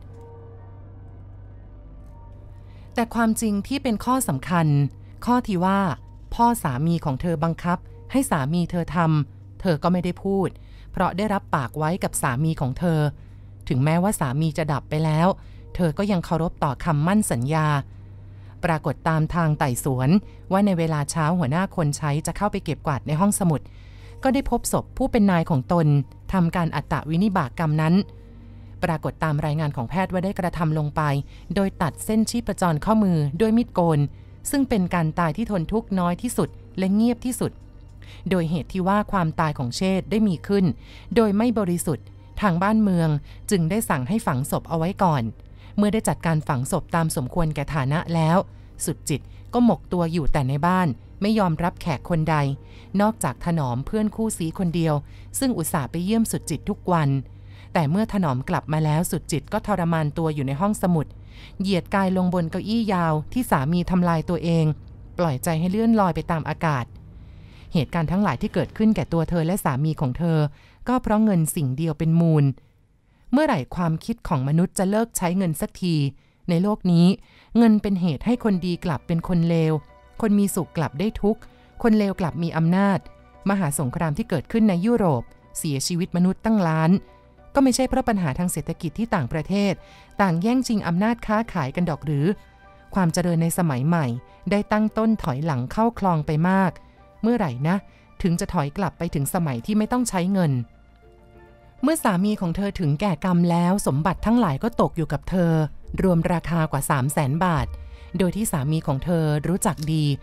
แต่ความจริงที่เป็นข้อสำคัญข้อที่ว่าพ่อสามีของเธอบังคับให้สามีเธอทำเธอก็ไม่ได้พูดเพราะได้รับปากไว้กับสามีของเธอถึงแม้ว่าสามีจะดับไปแล้วเธอก็ยังเคารพต่อคำมั่นสัญญาปรากฏตามทางไต่สวนว่าในเวลาเช้าหัวหน้าคนใช้จะเข้าไปเก็บกวาดในห้องสมุดก็ได้พบศพผู้เป็นนายของตนทำการอัตวินิบาตกรรมนั้นปรากฏตามรายงานของแพทย์ว่าได้กระทำลงไปโดยตัดเส้นชีพจรข้อมือด้วยมีดโกนซึ่งเป็นการตายที่ทนทุกข์น้อยที่สุดและเงียบที่สุดโดยเหตุที่ว่าความตายของเชษฐ์ได้มีขึ้นโดยไม่บริสุทธิ์ทางบ้านเมืองจึงได้สั่งให้ฝังศพเอาไว้ก่อนเมื่อได้จัดการฝังศพตามสมควรแก่ฐานะแล้วสุดจิตก็หมกตัวอยู่แต่ในบ้านไม่ยอมรับแขกคนใดนอกจากถนอมเพื่อนคู่สีคนเดียวซึ่งอุตส่าห์ไปเยี่ยมสุดจิตทุกวันแต่เมื่อถนอมกลับมาแล้วสุดจิตก็ทรมานตัวอยู่ในห้องสมุดเหยียดกายลงบนเก้าอี้ยาวที่สามีทำลายตัวเองปล่อยใจให้เลื่อนลอยไปตามอากาศเหตุการณ์ทั้งหลายที่เกิดขึ้นแก่ตัวเธอและสามีของเธอก็เพราะเงินสิ่งเดียวเป็นมูลเมื่อไหร่ความคิดของมนุษย์จะเลิกใช้เงินสักทีในโลกนี้เงินเป็นเหตุให้คนดีกลับเป็นคนเลวคนมีสุขกลับได้ทุกข์คนเลวกลับมีอำนาจมหาสงครามที่เกิดขึ้นในยุโรปเสียชีวิตมนุษย์ตั้งล้านก็ไม่ใช่เพราะปัญหาทางเศรษฐกิจที่ต่างประเทศต่างแย่งชิงอำนาจค้าขายกันดอกหรือความเจริญในสมัยใหม่ได้ตั้งต้นถอยหลังเข้าคลองไปมากเมื่อไหร่นะถึงจะถอยกลับไปถึงสมัยที่ไม่ต้องใช้เงินเมื่อสามีของเธอถึงแก่กรรมแล้วสมบัติทั้งหลายก็ตกอยู่กับเธอรวมราคากว่า สามแสน บาทโดยที่สามีของเธอรู้จักดี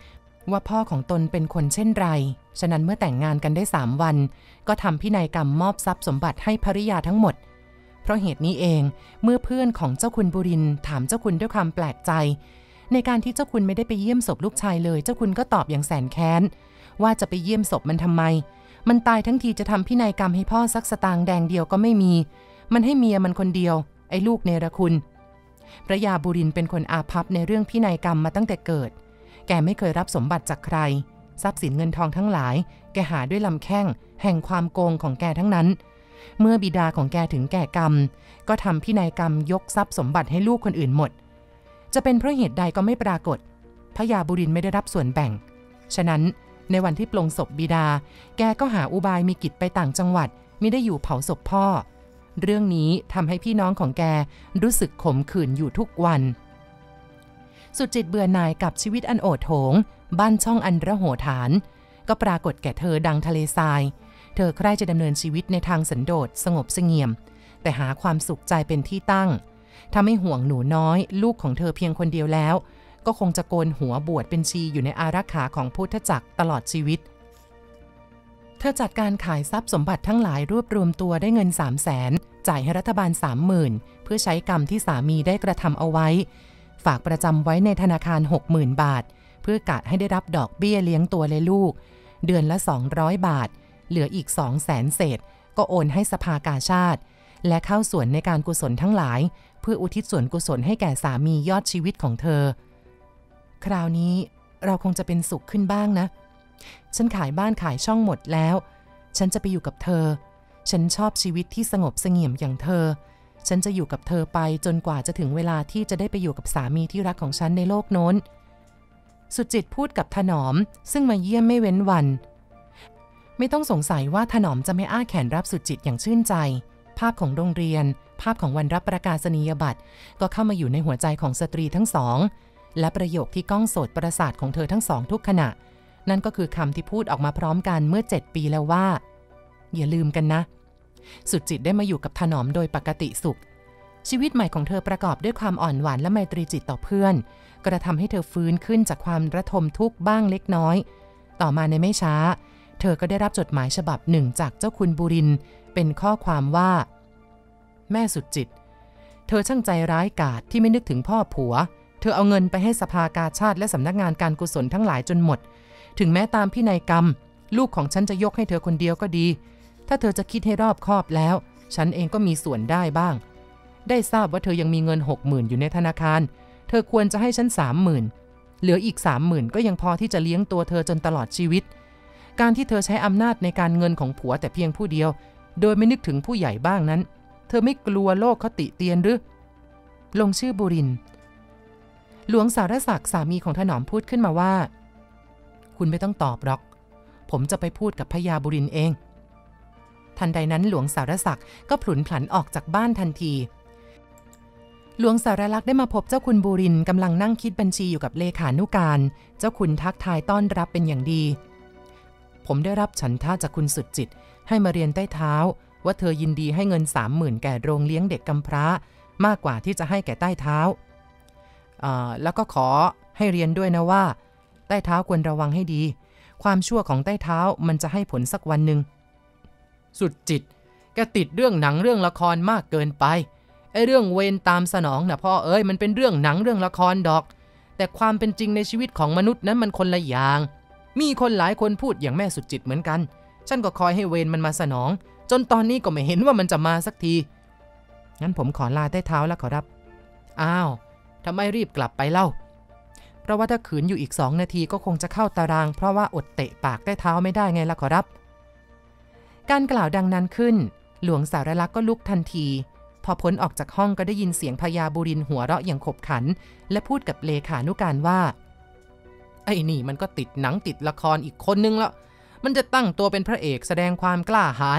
ว่าพ่อของตนเป็นคนเช่นไรฉะนั้นเมื่อแต่งงานกันได้สามวันก็ทำพินัยกรรมมอบทรัพย์สมบัติให้ภริยาทั้งหมดเพราะเหตุนี้เองเมื่อเพื่อนของเจ้าคุณบุรินทร์ถามเจ้าคุณด้วยความแปลกใจในการที่เจ้าคุณไม่ได้ไปเยี่ยมศพลูกชายเลยเจ้าคุณก็ตอบอย่างแสนแค้นว่าจะไปเยี่ยมศพมันทำไมมันตายทั้งทีจะทำพินัยกรรมให้พ่อสักสตางค์แดงเดียวก็ไม่มีมันให้เมียมันคนเดียวไอ้ลูกเนรคุณพระยาบุรินทร์เป็นคนอาภัพในเรื่องพินัยกรรมมาตั้งแต่เกิดแกไม่เคยรับสมบัติจากใครทรัพย์สินเงินทองทั้งหลายแกหาด้วยลำแข้งแห่งความโกงของแกทั้งนั้นเมื่อบิดาของแกถึงแก่กรรมก็ทำพินัยกรรมยกทรัพย์สมบัติให้ลูกคนอื่นหมดจะเป็นเพราะเหตุใดก็ไม่ปรากฏพระยาบุรินทร์ไม่ได้รับส่วนแบ่งฉะนั้นในวันที่ปลงศพบิดาแกก็หาอุบายมีกิจไปต่างจังหวัดมิได้อยู่เผาศพพ่อเรื่องนี้ทำให้พี่น้องของแกรู้สึกขมขื่นอยู่ทุกวันสุจิตเบื่อหน่ายกับชีวิตอันโอดโถงบ้านช่องอันระโหฐานก็ปรากฏแก่เธอดังทะเลทรายเธอใคร่จะดำเนินชีวิตในทางสันโดษสงบเสงี่ยมแต่หาความสุขใจเป็นที่ตั้งทำให้ห่วงหนูน้อยลูกของเธอเพียงคนเดียวแล้วก็คงจะโกนหัวบวชเป็นชีอยู่ในอารักขาของพุทธจักรตลอดชีวิตเธอจัดการขายทรัพย์สมบัติทั้งหลายรวบรวมตัวได้เงิน สามแสน จ่ายให้รัฐบาล สามหมื่น เพื่อใช้กรรมที่สามีได้กระทำเอาไว้ฝากประจำไว้ในธนาคาร หกหมื่น บาทเพื่อกะให้ได้รับดอกเบี้ยเลี้ยงตัวและลูกเดือนละสองร้อยบาทเหลืออีก สองแสน เศษก็โอนให้สภากาชาดและเข้าส่วนในการกุศลทั้งหลายเพื่ออุทิศส่วนกุศลให้แก่สามียอดชีวิตของเธอคราวนี้เราคงจะเป็นสุขขึ้นบ้างนะฉันขายบ้านขายช่องหมดแล้วฉันจะไปอยู่กับเธอฉันชอบชีวิตที่สงบเสงี่ยมอย่างเธอฉันจะอยู่กับเธอไปจนกว่าจะถึงเวลาที่จะได้ไปอยู่กับสามีที่รักของฉันในโลกโน้นสุจิตพูดกับถนอมซึ่งมาเยี่ยมไม่เว้นวันไม่ต้องสงสัยว่าถนอมจะไม่อ้าแขนรับสุจิตอย่างชื่นใจภาพของโรงเรียนภาพของวันรับประกาศนียบัตรก็เข้ามาอยู่ในหัวใจของสตรีทั้งสองและประโยคที่ก้องโสตประสาทของเธอทั้งสองทุกขณะนั่นก็คือคำที่พูดออกมาพร้อมกันเมื่อเจ็ดปีแล้วว่าอย่าลืมกันนะสุจิตได้มาอยู่กับถนอมโดยปกติสุขชีวิตใหม่ของเธอประกอบด้วยความอ่อนหวานและไมตรีจิตต่อเพื่อนกระทำให้เธอฟื้นขึ้นจากความระทมทุกข์บ้างเล็กน้อยต่อมาในไม่ช้าเธอก็ได้รับจดหมายฉบับหนึ่งจากเจ้าคุณบุรินทร์เป็นข้อความว่าแม่สุจิตเธอช่างใจร้ายกาจที่ไม่นึกถึงพ่อผัวเธอเอาเงินไปให้สภากาชาดและสำนักงานการกุศลทั้งหลายจนหมดถึงแม้ตามพินัยกรรมลูกของฉันจะยกให้เธอคนเดียวก็ดีถ้าเธอจะคิดให้รอบคอบแล้วฉันเองก็มีส่วนได้บ้างได้ทราบว่าเธอยังมีเงิน หกหมื่น อยู่ในธนาคารเธอควรจะให้ฉัน สามหมื่น เหลืออีก สามหมื่น ก็ยังพอที่จะเลี้ยงตัวเธอจนตลอดชีวิตการที่เธอใช้อำนาจในการเงินของผัวแต่เพียงผู้เดียวโดยไม่นึกถึงผู้ใหญ่บ้างนั้นเธอไม่กลัวโลกเขาติเตียนหรือลงชื่อบุรินทร์หลวงสารศักดิ์สามีของถนอมพูดขึ้นมาว่าคุณไม่ต้องตอบหรอกผมจะไปพูดกับพญาบุรินทร์เองทันใดนั้นหลวงสารศักดิ์ก็ผลุนผันออกจากบ้านทันทีหลวงสารลักษณ์ได้มาพบเจ้าคุณบุรินทร์กำลังนั่งคิดบัญชีอยู่กับเลขานุการเจ้าคุณทักทายต้อนรับเป็นอย่างดีผมได้รับฉันทะจากคุณสุดจิตให้มาเรียนใต้เท้าว่าเธอยินดีให้เงินสามหมื่นแก่โรงเลี้ยงเด็กกำพร้ามากกว่าที่จะให้แก่ใต้เท้าแล้วก็ขอให้เรียนด้วยนะว่าใต้เท้าควรระวังให้ดีความชั่วของใต้เท้ามันจะให้ผลสักวันหนึ่งสุดจิตแกติดเรื่องหนังเรื่องละครมากเกินไปไอ้เรื่องเวรตามสนองนะพ่อเอ้ยมันเป็นเรื่องหนังเรื่องละครดอกแต่ความเป็นจริงในชีวิตของมนุษย์นั้นมันคนละอย่างมีคนหลายคนพูดอย่างแม่สุดจิตเหมือนกันฉันก็คอยให้เวรมันมาสนองจนตอนนี้ก็ไม่เห็นว่ามันจะมาสักทีงั้นผมขอลาใต้เท้าแล้วขอรับอ้าวทำไมรีบกลับไปเล่าเพราะว่าถ้าขืนอยู่อีกสองนาทีก็คงจะเข้าตารางเพราะว่าอดเตะปากใต้เท้าไม่ได้ไงล่ะขอรับการกล่าวดังนั้นขึ้นหลวงสารลักษณ์ก็ลุกทันทีพอพ้นออกจากห้องก็ได้ยินเสียงพญาบุรินทร์หัวเราะอย่างขบขันและพูดกับเลขานุการว่าไอ้นี่มันก็ติดหนังติดละครอีกคนนึงแล้วมันจะตั้งตัวเป็นพระเอกแสดงความกล้าหาญ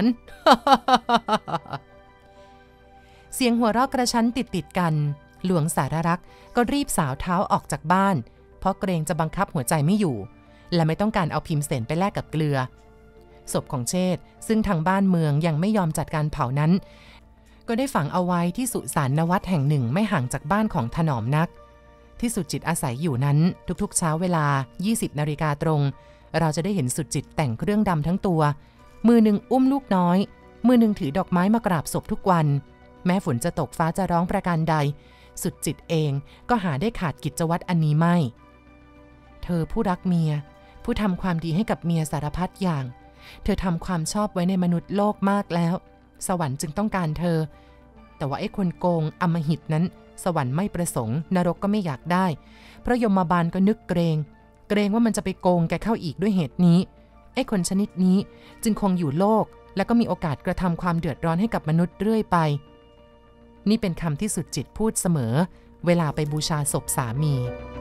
เสียงหัวเราะกระชั้นติดติดกันหลวงสารลักษณ์ก็รีบสาวเท้าออกจากบ้านเพราะเกรงจะบังคับหัวใจไม่อยู่และไม่ต้องการเอาพิมพ์เสนไปแลกกับเกลือศพของเชษฐ์ซึ่งทางบ้านเมืองยังไม่ยอมจัดการเผานั้นก็ได้ฝังเอาไว้ที่สุสานนวัดแห่งหนึ่งไม่ห่างจากบ้านของถนอมนักที่สุจิตอาศัยอยู่นั้นทุกๆเช้าเวลา ยี่สิบนาฬิกาตรงเราจะได้เห็นสุจิตแต่งเครื่องดำทั้งตัวมือหนึ่งอุ้มลูกน้อยมือหนึ่งถือดอกไม้มากราบศพทุกวันแม้ฝนจะตกฟ้าจะร้องประการใดสุจิตเองก็หาได้ขาดกิจวัตรอันนี้ไม่เธอผู้รักเมียผู้ทำความดีให้กับเมียสารพัดอย่างเธอทำความชอบไว้ในมนุษย์โลกมากแล้วสวรรค์จึงต้องการเธอแต่ว่าไอ้คนโกงอำมหิตนั้นสวรรค์ไม่ประสงค์นรกก็ไม่อยากได้เพราะยมบาลก็นึกเกรงเกรงว่ามันจะไปโกงแกเข้าอีกด้วยเหตุนี้ไอ้คนชนิดนี้จึงคงอยู่โลกแล้วก็มีโอกาสกระทำความเดือดร้อนให้กับมนุษย์เรื่อยไปนี่เป็นคำที่สุดจิตพูดเสมอเวลาไปบูชาศพสามี